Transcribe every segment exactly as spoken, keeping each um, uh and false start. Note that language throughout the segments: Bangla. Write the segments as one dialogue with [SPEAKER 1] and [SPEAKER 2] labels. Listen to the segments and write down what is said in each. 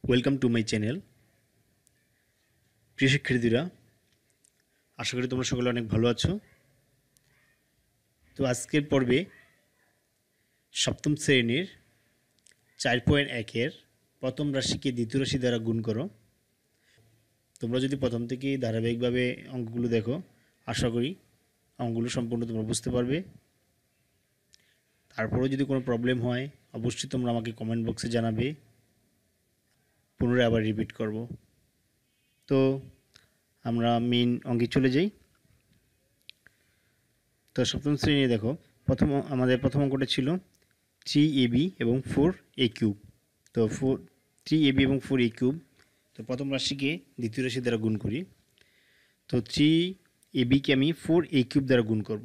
[SPEAKER 1] Welcome to my channel. প্রিয় শিক্ষার্থীরা, আশা করি তোমরা সকলে অনেক ভালো আছো। তো আজকের পর্বে সপ্তম শ্রেণীর চার পয়েন্ট একের প্রথম রাশিকে দ্বিতীয় রাশি দ্বারা গুণ করো। তোমরা যদি প্রথম থেকেই ধারাবাহিকভাবে অঙ্কগুলো দেখো, আশা করি অঙ্কগুলো সম্পূর্ণ তোমরা বুঝতে পারবে। তারপরেও যদি কোনো প্রবলেম হয় অবশ্যই তোমরা আমাকে কমেন্ট বক্সে জানাবে, পুনরায় আবার রিপিট করব। তো আমরা মেইন অঙ্কে চলে যাই। তো সপ্তম শ্রেণী দেখো, প্রথম আমাদের প্রথম অঙ্কটা ছিল থ্রি এ বি এবং ফোর এ কিউব। তো ফোর থ্রি এ বি এবং ফোর এ কিউব, তো প্রথম রাশিকে দ্বিতীয় রাশি দ্বারা গুণ করি। তো থ্রি এ বিকে আমি ফোর এ কিউব দ্বারা গুণ করব,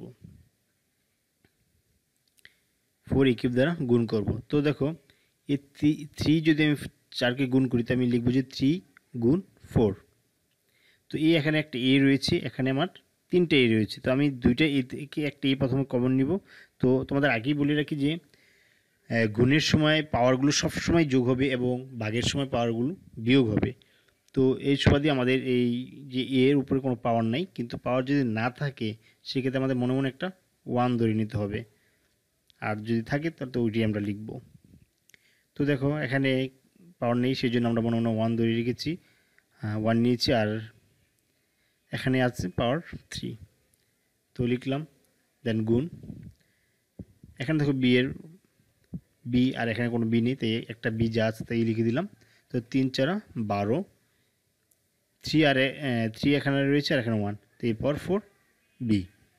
[SPEAKER 1] ফোর এ কিউব দ্বারা গুণ করব। তো দেখো, এই থ্রি থ্রি যদি আমি চারকে গুণ করি তো আমি লিখব যে থ্রি গুণ ফোর। তো এই এখানে একটা এ রয়েছে, এখানে আমার তিনটে এ রয়েছে, তো আমি দুইটা এ থেকে একটা এ প্রথমে কমন নিব। তো তোমাদের আগেই বলে রাখি যে গুণের সময় পাওয়ারগুলো সব সময় যোগ হবে এবং ভাগের সময় পাওয়ারগুলো বিয়োগ হবে। তো এই সুবাদে আমাদের এই যে এর উপরে কোনো পাওয়ার নাই, কিন্তু পাওয়ার যদি না থাকে সেক্ষেত্রে আমাদের মনে মনে একটা ওয়ান ধরে নিতে হবে, আর যদি থাকে তাহলে তো ওইটি আমরা লিখব। তো দেখো এখানে পাওয়ার নেই, সেই জন্য আমরা মনে মনে ওয়ান ধরে রেখেছি, ওয়ান নিয়েছি, আর এখানে আছে পাওয়ার থ্রি, তো লিখলাম, দেন গুণ। এখানে দেখো বি এর বি, আর এখানে কোনো বি নেই, তাই একটা বি যা আছে তাই লিখে দিলাম। তো তিন চারা বারো, থ্রি আর থ্রি এখানে রয়েছে, আর এখানে ওয়ান, তো এরপর ফোর বি।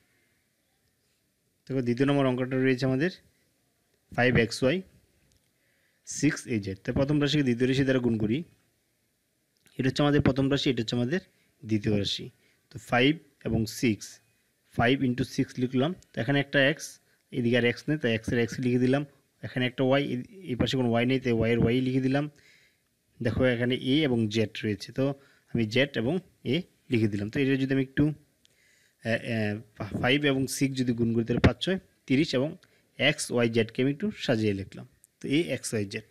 [SPEAKER 1] দেখো দ্বিতীয় নম্বর অঙ্কটা রয়েছে আমাদের five X Y six A Z. তো প্রথম রাশিকে দ্বিতীয় রাশি দ্বারা গুণ করি। এটা হচ্ছে আমাদের প্রথম রাশি, এটা হচ্ছে আমাদের দ্বিতীয় রাশি। তো ফাইভ এবং সিক্স, ফাইভ ইন্টু সিক্স লিখলাম। তো এখানে একটা এক্স, এদিকে আর এক্স নেই, তাই এক্সের এক্স লিখে দিলাম। এখানে একটা ওয়াই, এই পাশে কোনো ওয়াই নেই, তাই ওয়াইয়ের ওয়াই লিখে দিলাম। দেখো এখানে এ এবং জেড রয়েছে, তো আমি জেড এবং এ লিখে দিলাম। তো এটা যদি আমি একটু ফাইভ এবং সিক্স যদি গুণ করি তাহলে পাঁচ ছয় তিরিশ, এবং এক্স ওয়াই জেডকে আমি একটু সাজিয়ে লিখলাম। তো এ এক্স ওয়াই জেড।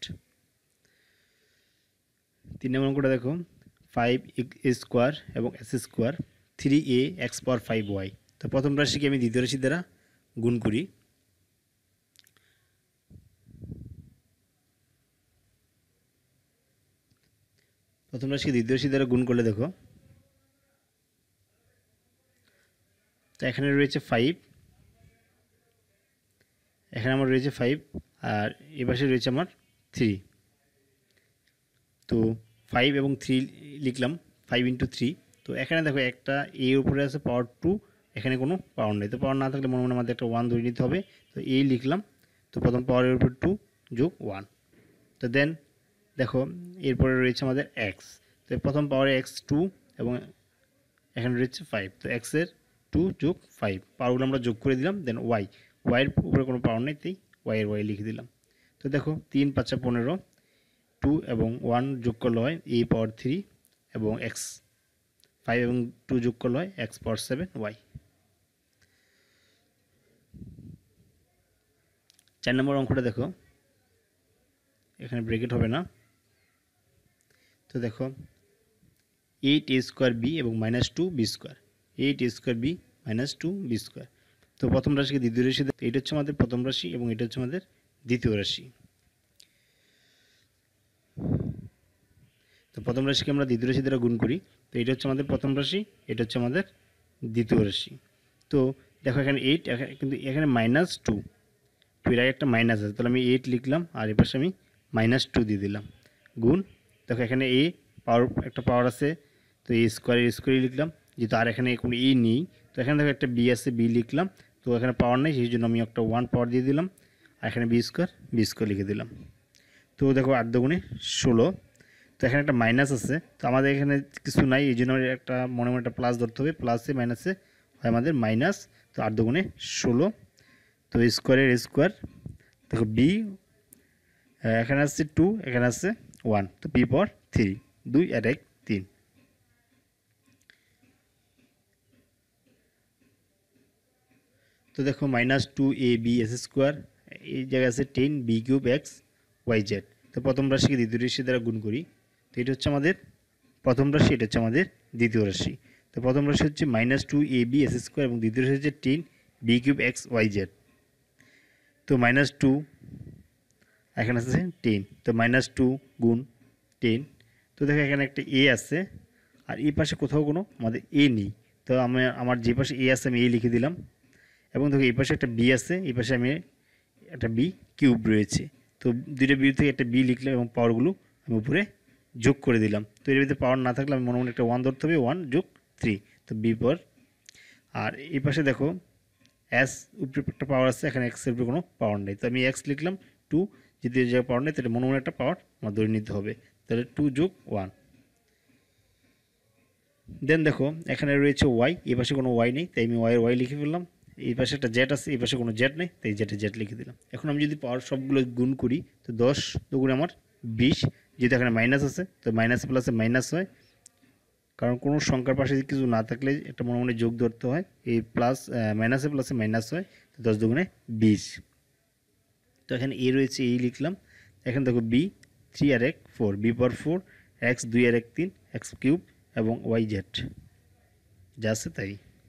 [SPEAKER 1] তিন নম্বর অঙ্কটা দেখো, ফাইভ এ স্কোয়ার এবং S square three A X power five Y. তো প্রথম রাশিকে আমি দ্বিতীয় রাশি দ্বারা গুণ করি। প্রথম রাশিকে দ্বিতীয় রাশি দ্বারা গুণ করলে দেখো, তো এখানে রয়েছে ফাইভ, এখানে আমার রয়েছে ফাইভ, আর এ পাশে রয়েছে আমার থ্রি। তো ফাইভ এবং থ্রি লিখলাম, ফাইভ ইন্টু থ্রি। তো এখানে দেখো একটা এ উপরে আছে পাওয়ার টু, এখানে কোনো পাওয়ার নেই, তো পাওয়ার না থাকলে মনে মনে আমাদের একটা ওয়ান ধরে নিতে হবে। তো এ লিখলাম, তো প্রথম পাওয়ারের উপর টু যোগ ওয়ান। তো দেন দেখো এরপরে রয়েছে আমাদের এক্স, তো প্রথম পাওয়ারে এক্স টু, এবং এখানে রয়েছে ফাইভ, তো এক্সের টু যোগ ফাইভ, পাওয়ারগুলো আমরা যোগ করে দিলাম। দেন ওয়াই, ওয়াইয়ের উপরে কোনো পাওয়ার নেই, তাই ওয়াইয়ের ওয়াই লিখে দিলাম। তো দেখো তিন পাঁচা পনেরো, টু এবং ওয়ান যোগ করলে হয় এ পাওয়ার থ্রি, এবং এক্স ফাইভ এবং টু যোগ করলে হয় এক্স পাওয়ার সেভেন ওয়াই। চার নম্বর অঙ্কটা দেখো, এখানে ব্রেকেট হবে না। তো দেখো এইট এ স্কোয়ার বি এবং minus two B square, eight A square B minus two B square. তো প্রথম রাশিকে দ্বিতীয় রাশি, এটা হচ্ছে আমাদের প্রথম রাশি এবং এটা হচ্ছে আমাদের দ্বিতীয় রাশি। তো প্রথম রাশিকে আমরা দ্বিতীয় রাশি দ্বারা গুণ করি। তো এটা হচ্ছে আমাদের প্রথম রাশি, এটা হচ্ছে আমাদের দ্বিতীয় রাশি। তো দেখো এখানে এইট, কিন্তু এখানে মাইনাস টু, টু এর আগে একটা মাইনাস আছে, তাহলে আমি এইট লিখলাম, আর এ পাশে আমি মাইনাস টু দিয়ে দিলাম, গুণ। দেখো এখানে এ পাওয়ার একটা পাওয়ার আছে, তো এ স্কোয়ারের স্কোয়ারই লিখলাম, যেহেতু আর এখানে কোনো এ নেই। তো এখানে দেখো একটা বি আছে, বি লিখলাম, তো এখানে পাওয়ার নেই, সেই জন্য আমি একটা ওয়ান পাওয়ার দিয়ে দিলাম, আর এখানে বি স্কোয়ার বি স্কোয়ার লিখে দিলাম। তো দেখো আট দুগুণে ষোলো, তো এখানে একটা মাইনাস আছে, তো আমাদের এখানে কিছু নাই, এই জন্য একটা মনে মনে একটা প্লাস ধরতে হবে, প্লাসে মাইনাসে হয় আমাদের মাইনাস। তো আট দুগুণে ষোলো, তো স্কোয়ারের স্কোয়ার, দেখো বি এখানে আসছে টু, এখানে আসছে ওয়ান, তো বি পাওয়ার থ্রি, দুই আর এক তিন। তো দেখো minus two A B S square, এই জায়গায় আছে ten B cube X Y Z. তো প্রথম রাশিকে দ্বিতীয় রাশি দ্বারা গুণ করি। তো এটা হচ্ছে আমাদের প্রথম রাশি, এটা হচ্ছে আমাদের দ্বিতীয় রাশি। তো প্রথম রাশি হচ্ছে minus two A B S square এবং দ্বিতীয় রাশি হচ্ছে ten B cube X Y Z. তো মাইনাস টু এখানে আছে টেন, তো মাইনাস টু গুণ টেন। তো দেখো এখানে একটা এ আছে আর এই পাশে কোথাও কোনো আমাদের এ নেই, তো আমি আমার যে পাশে এ আছে আমি এ লিখে দিলাম। এবং দেখো এই পাশে একটা বি আছে, এই পাশে আমি একটা বি কিউব রয়েছে, তো দুইটা বি থেকে একটা বি লিখলাম এবং পাওয়ারগুলো আমি উপরে যোগ করে দিলাম। তো এর ভিতরে পাওয়ার না থাকলে আমি মনে মনে একটা ওয়ান ধরতে হবে, ওয়ান যোগ থ্রি, তো বি পাওয়ার। আর এই পাশে দেখো এস উপরে একটা পাওয়ার আছে, এখানে এক্সের উপরে কোনো পাওয়ার নেই, তো আমি এক্স লিখলাম। টু যদি যে পাওয়ার নেই তাহলে মনে মনে একটা পাওয়ার আমার ধরে নিতে হবে, তাহলে টু যোগ ওয়ান। দেন দেখো এখানে রয়েছে ওয়াই, এই পাশে কোনো ওয়াই নেই তাই আমি ওয়াইয়ের ওয়াই লিখে ফেললাম। এই পাশে একটা জেড আছে, এই পাশে কোনো জেড নেই তাই জেডে জেড লিখে দিলাম। এখন আমি যদি পাওয়ার সবগুলো গুণ করি তো দশ দুগুণে আমার বিশ, যেহেতু এখানে মাইনাস আছে তো মাইনাস প্লাসে মাইনাস হয়, কারণ কোনো সংখ্যার পাশে কিছু না থাকলে একটা মনে মনে যোগ ধরতে হয়, এই প্লাস মাইনাসে প্লাসে মাইনাস হয়, তো দশ দুগুণে বিশ। তো এখানে এ রয়েছে এই লিখলাম। এখানে দেখো বি থ্রি আর এক four, B power four, X দুই আর এক তিন, এক্স কিউব এবং ওয়াই জেড যা আছে তাই।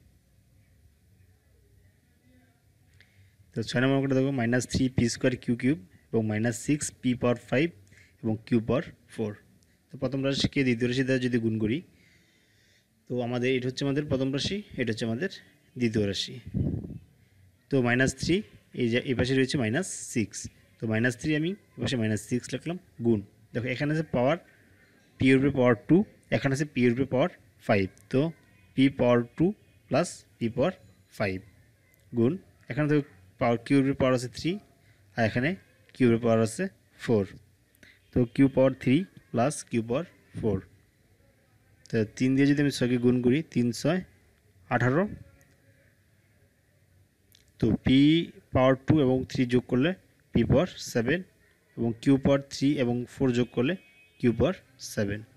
[SPEAKER 1] তো ছয় নম্বর অঙ্কটা দেখো minus three P square Q cube এবং minus six P power five এবং কিউ পাওয়ার ফোর। তো প্রথম রাশিকে দ্বিতীয় রাশি দ্বারা যদি গুণ করি তো আমাদের এটা হচ্ছে আমাদের প্রথম রাশি, এটা হচ্ছে আমাদের দ্বিতীয় রাশি। তো মাইনাস থ্রি এই যে এই পাশে রয়েছে মাইনাস সিক্স, তো মাইনাস থ্রি আমি এ পাশে মাইনাস সিক্স লিখলাম গুণ। দেখো এখানে আছে পাওয়ার পি এর উপরে পাওয়ার টু, এখানে আছে পি এর উপরে পাওয়ার ফাইভ, তো P power two plus P power five গুণ। এখানে তো পাওয়ার কিউ এর উপরে পাওয়ার আছে থ্রি আর এখানে কিউ এর পাওয়ার আছে ফোর, তো Q power three plus Q power four. তো তিন দিয়ে যদি আমি ছয়কে গুণ করি তিন ছয় আঠারো, তো পি পাওয়ার টু এবং থ্রি যোগ করলে পি পাওয়ার সেভেন এবং কিউ পাওয়ার থ্রি এবং ফোর যোগ করলে কিউ পাওয়ার সেভেন।